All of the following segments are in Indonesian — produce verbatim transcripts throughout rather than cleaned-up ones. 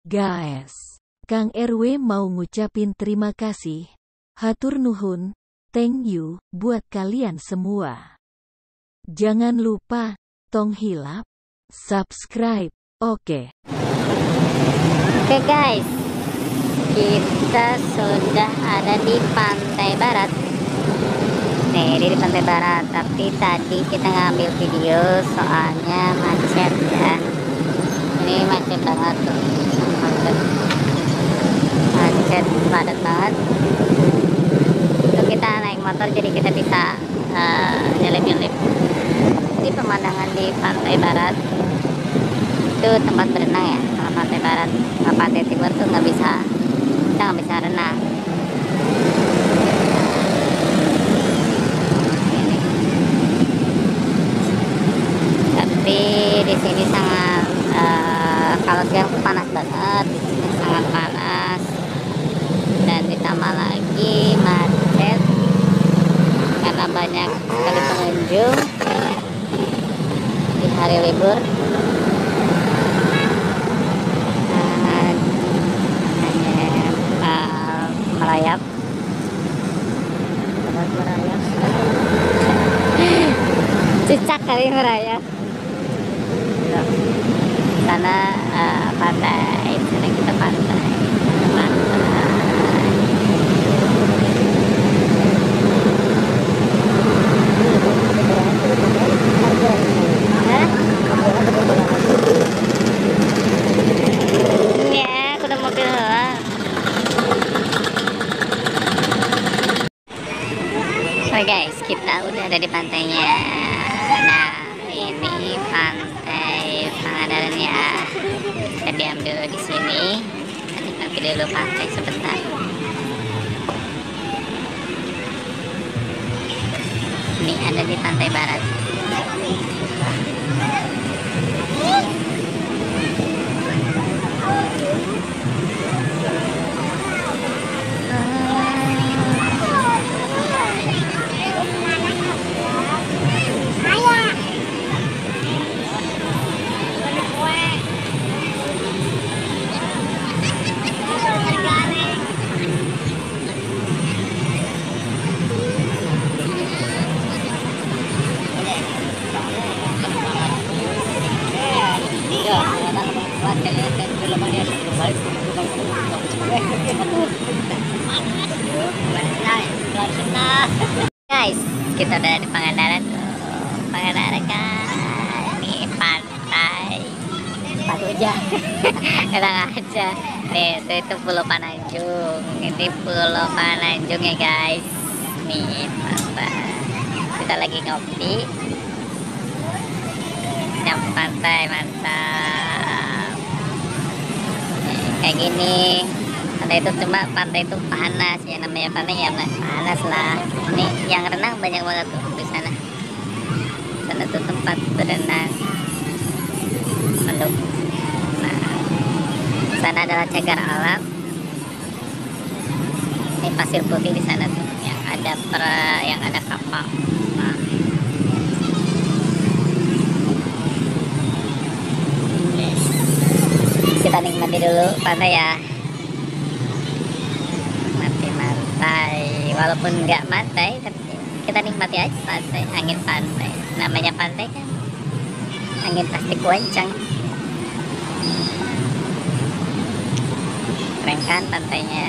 Guys, Kang R W mau ngucapin terima kasih, hatur nuhun, thank you, buat kalian semua. Jangan lupa, tong hilap, subscribe, oke. Oke guys, kita sudah ada di Pantai Barat. Nih, di Pantai Barat, tapi tadi kita ngambil video soalnya macet ya. Ini macet banget tuh. Macet. Macet padat banget. Itu kita naik motor jadi kita bisa uh, nyelip-nyelip. Jadi pemandangan di Pantai Barat itu tempat berenang ya. Kalau Pantai Barat, kalau Pantai Timur tuh nggak bisa, kita nggak bisa renang. Tapi di sini sangat uh, kalau siang tuh panas banget, di sini sangat panas, dan ditambah lagi macet karena banyak sekali pengunjung di hari libur. Uh, hanya uh, merayap, merayap, cicak kali merayap. Sana uh, pantai, sana kita pantai, pantai. Hah? Ya, aku udah mobil lah. Oke guys, kita udah ada di pantainya. Nah, ini pantai Pangandaran ya. Kita diam dulu di sini. Nanti dulu pantai sebentar. Ini ada di Pantai Barat. Guys, kita udah di Pangandaran tuh. Pangandaran kan, ini pantai Patuja. Enak aja. Nih, itu, itu Pulau Pananjung. Ini Pulau Pananjung ya guys. Nih, pantai. Kita lagi ngopi. Yang pantai mantap. Nih, kayak gini. Pantai itu cuma pantai itu panas ya, namanya pantai ya panas lah. Ini yang renang banyak banget tuh di sana. Sana tuh tempat berenang. Aduh. Nah, sana adalah cagar alam. Ini pasir putih di sana tuh, yang ada per, yang ada kapal. Nah. Yes. Kita nikmati dulu pantai ya. Pantai, walaupun nggak pantai, tapi kita nikmati aja pantai, angin pantai. Namanya pantai kan, angin pasti kencang. Keren kan pantainya.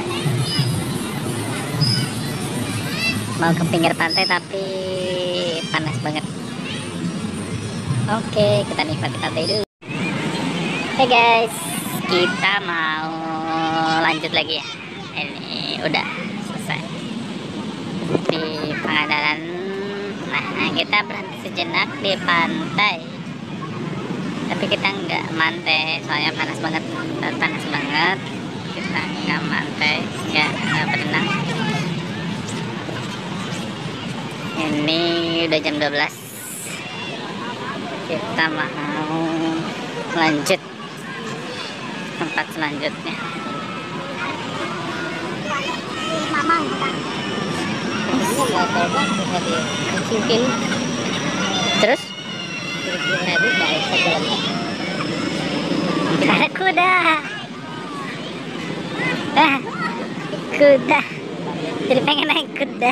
Mau ke pinggir pantai tapi panas banget. Oke, kita nikmati pantai dulu. Oke guys, kita mau lanjut lagi ya. Ini udah selesai di Pangandaran. Nah, kita berhenti sejenak di pantai, tapi kita nggak mantai soalnya panas banget, panas banget. Kita nggak mantai, nggak berenang. Ini udah jam dua belas. Kita mau lanjut tempat selanjutnya. Terus ada kuda. kuda, jadi pengen naik kuda.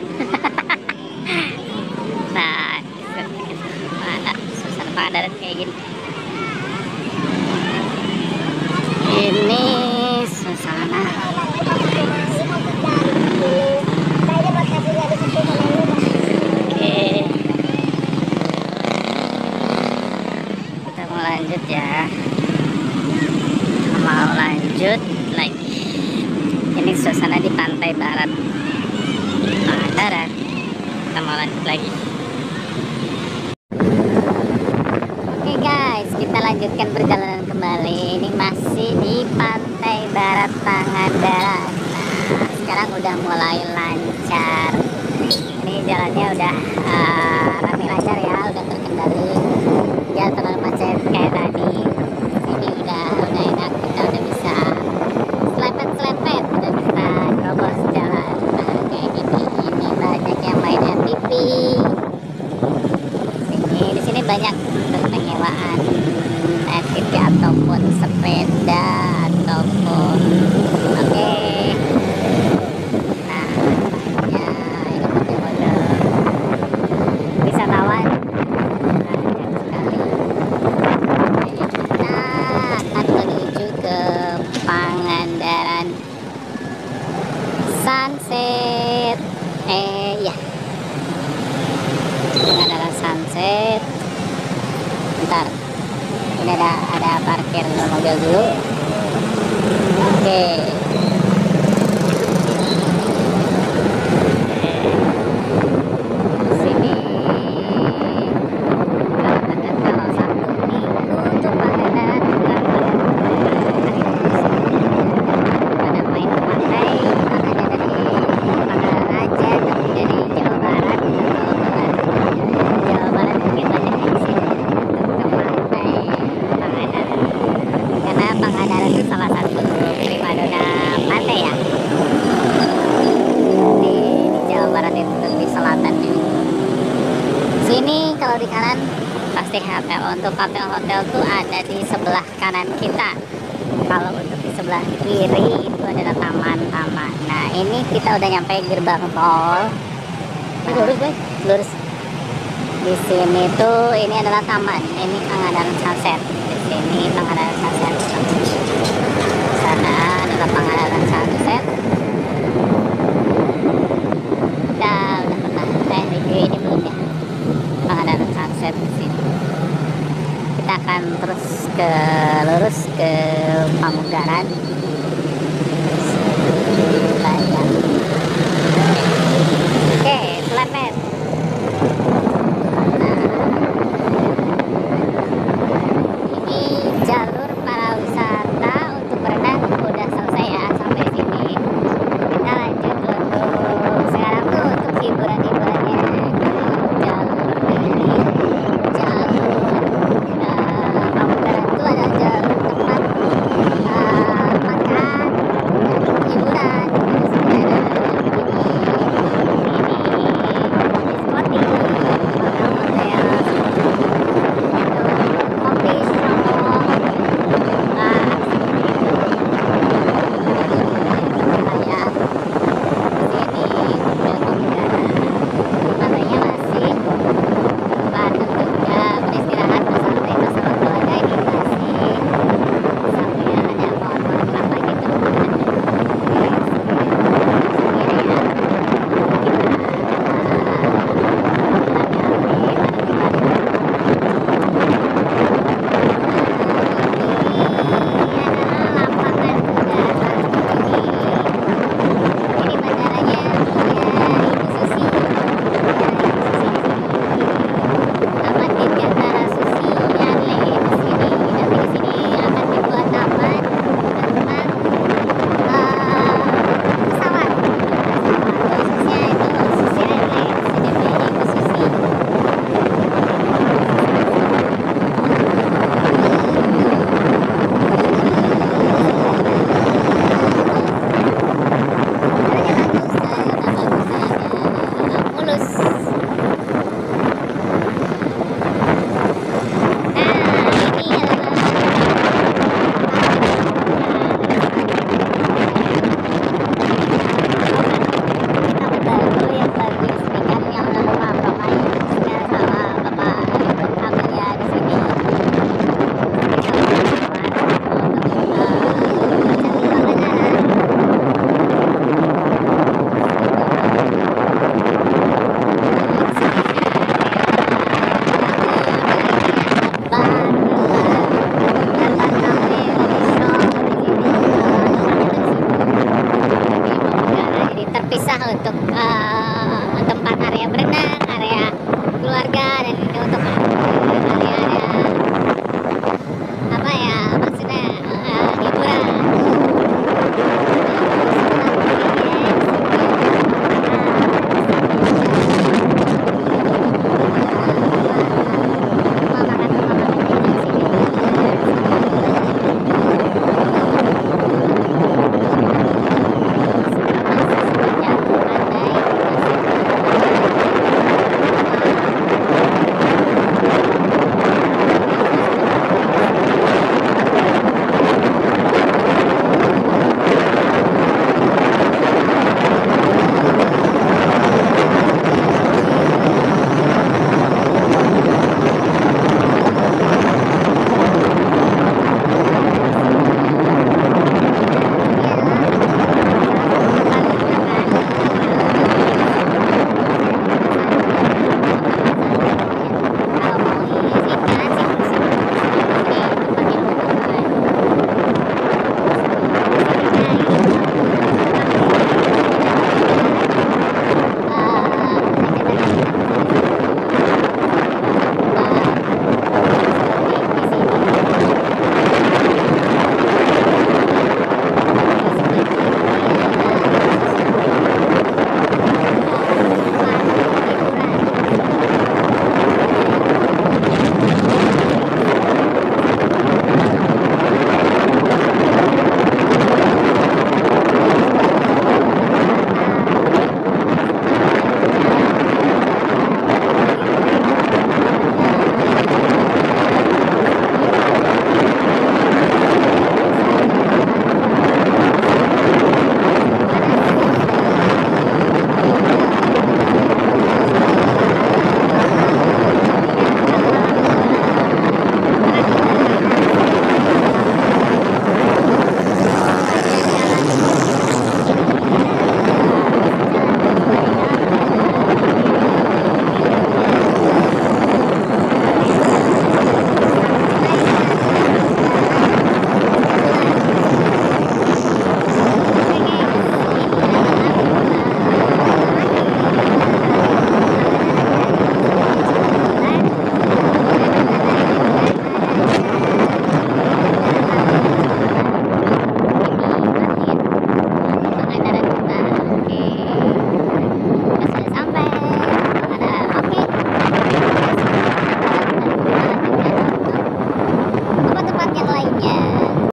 Nah, mana suasana Pangandaran kayak gini. Ini suasana. Oke, kita mau lanjut ya. Mau lanjut lagi. Ini suasana di pantai barat Pangandaran. Kita mau lanjut lagi. Oke guys, kita lanjutkan perjalanan kembali. Ini masih di pantai barat Pangandaran. Nah, sekarang udah mulai lancar. Ini jalannya udah uh, rame lancar ya, udah terkendali. Ya terlalu macet kayak tadi. Ini udah udah enak, kita udah bisa selepet-selepet, udah bisa terobos jalan. Nah, kayak gini. Ini banyak yang main M T V. Sini di sini banyak untuk penyewaan M T V ataupun sepeda ataupun oke. Nah, ya ini mode-mode wisatawan banyak sekali. Jadi kita akan menuju ke Pangandaran Sunset. Eh ya, Pangandaran Sunset. Bentar, ini ada ada parkir mobil dulu. Oke. Sini kalau Sabtu Minggu untuk Pangandaran pada main ke pantai, makanya dari Pangandaran aja, tapi dari Jawa Barat Jawa Barat mungkin banyak yang sini ke pantai Pangandaran, karena Pangandaran itu salah satu primadona pantai ya di, di Jawa Barat itu, di selatan ini. Sini kalau di kanan pasti hotel. Untuk hotel-hotel tuh ada di sebelah kanan kita. Kalau untuk di sebelah kiri itu adalah taman-taman. Nah ini kita udah nyampe gerbang tol. Nah, lurus guys, lurus. Di sini tuh ini adalah taman. Ini Pangandaran Sunset. Di sini Pangandaran Sunset. Sana adalah Pangandaran Sunset. Kita udah pernah saya review ini belum ya? Pangandaran Sunset di sini. Kita akan terus ke lurus ke Pamunggaran.